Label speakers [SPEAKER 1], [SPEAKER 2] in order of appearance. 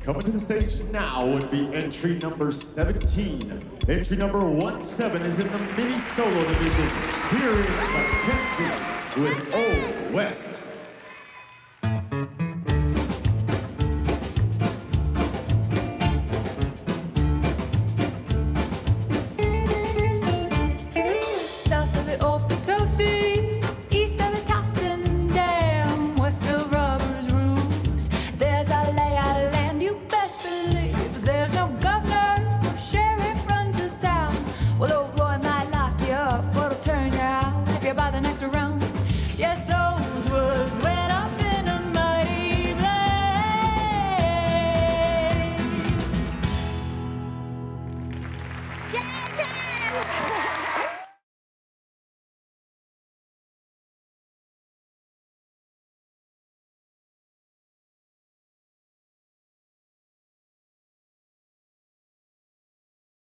[SPEAKER 1] Coming to the stage now would be entry number 17. Entry number 17 is in the mini solo division. Here is Mackenzie with Old West.